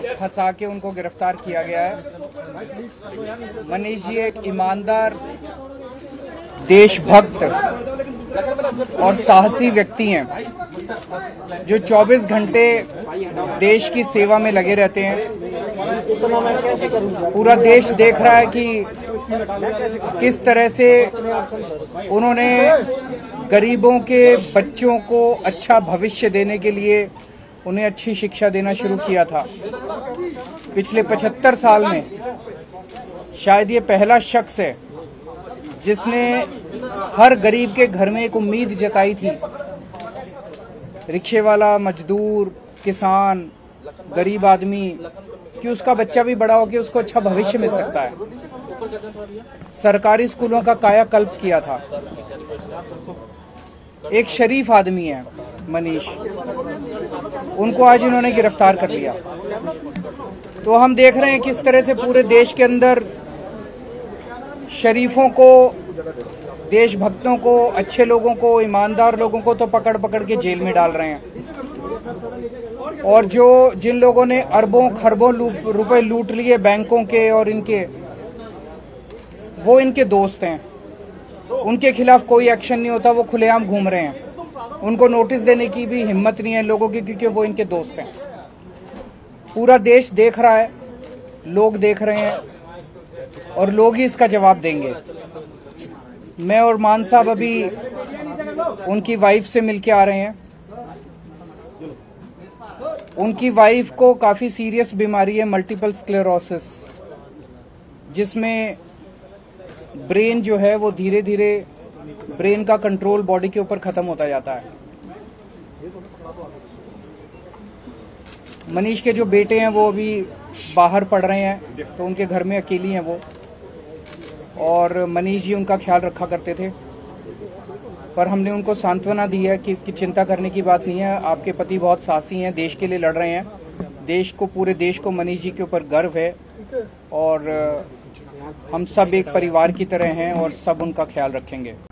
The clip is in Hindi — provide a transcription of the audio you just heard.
फंसा के उनको गिरफ्तार किया गया है। मनीष जी एक ईमानदार, देशभक्त और साहसी व्यक्ति हैं जो 24 घंटे देश की सेवा में लगे रहते हैं। पूरा देश देख रहा है कि किस तरह से उन्होंने गरीबों के बच्चों को अच्छा भविष्य देने के लिए उन्हें अच्छी शिक्षा देना शुरू किया था। पिछले 75 साल में शायद ये पहला शख्स है जिसने हर गरीब के घर में एक उम्मीद जताई थी। रिक्शे वाला, मजदूर, किसान, गरीब आदमी कि उसका बच्चा भी बड़ा होकर उसको अच्छा भविष्य मिल सकता है। सरकारी स्कूलों का कायाकल्प किया था। एक शरीफ आदमी है मनीष, उनको आज इन्होंने गिरफ्तार कर लिया। तो हम देख रहे हैं किस तरह से पूरे देश के अंदर शरीफों को, देशभक्तों को, अच्छे लोगों को, ईमानदार लोगों को तो पकड़ पकड़ के जेल में डाल रहे हैं, और जिन लोगों ने अरबों खरबों रुपए लूट लिए बैंकों के और इनके, वो इनके दोस्त हैं। उनके खिलाफ कोई एक्शन नहीं होता, वो खुलेआम घूम रहे हैं। उनको नोटिस देने की भी हिम्मत नहीं है लोगों की, क्योंकि वो इनके दोस्त हैं। पूरा देश देख रहा है, लोग देख रहे हैं, और लोग ही इसका जवाब देंगे। मैं और मान साहब अभी उनकी वाइफ से मिलके आ रहे हैं। उनकी वाइफ को काफी सीरियस बीमारी है, मल्टीपल स्क्लेरोसिस, जिसमें ब्रेन जो है वो धीरे धीरे, ब्रेन का कंट्रोल बॉडी के ऊपर खत्म होता जाता है। मनीष के जो बेटे हैं वो अभी बाहर पढ़ रहे हैं, तो उनके घर में अकेली हैं वो, और मनीष जी उनका ख्याल रखा करते थे। पर हमने उनको सांत्वना दी है कि चिंता करने की बात नहीं है, आपके पति बहुत साहसी हैं, देश के लिए लड़ रहे हैं। देश को, पूरे देश को मनीष जी के ऊपर गर्व है, और हम सब एक परिवार की तरह हैं और सब उनका ख्याल रखेंगे।